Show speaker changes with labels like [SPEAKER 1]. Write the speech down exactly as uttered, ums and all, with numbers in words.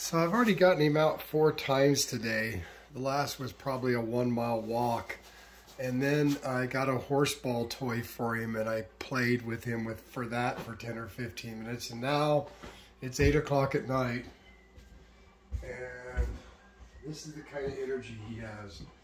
[SPEAKER 1] So I've already gotten him out four times today. The last was probably a one mile walk. And then I got a horse ball toy for him and I played with him with for that for ten or fifteen minutes. And now it's eight o'clock at night. And this is the kind of energy he has.